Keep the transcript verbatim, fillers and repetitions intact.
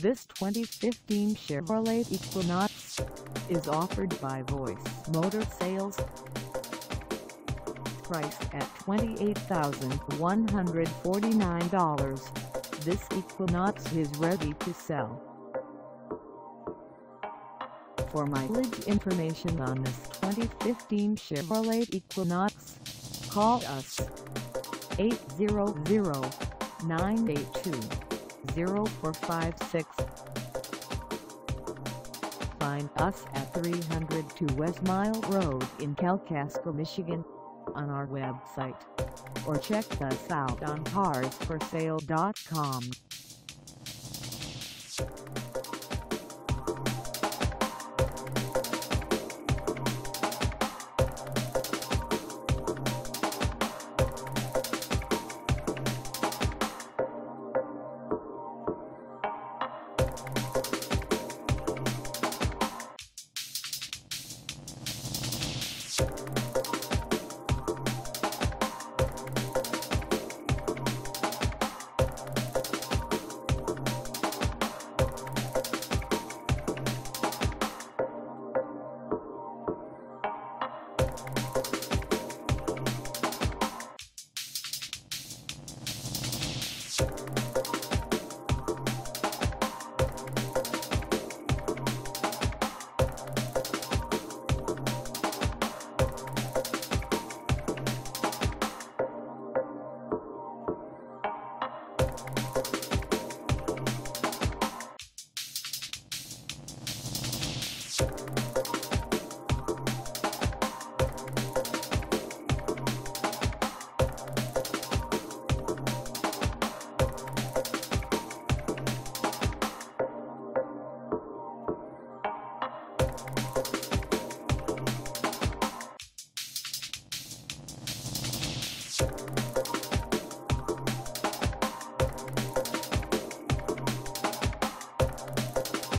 This twenty fifteen Chevrolet Equinox is offered by Voice Motor Sales. Priced at twenty-eight thousand one hundred forty-nine dollars, this Equinox is ready to sell. For mileage information on this twenty fifteen Chevrolet Equinox, call us eight hundred, nine eight two, zero four five six. Find us at three hundred two West Mile Road in Kalkaska, Michigan, on our website, or check us out on cars for sale dot com. You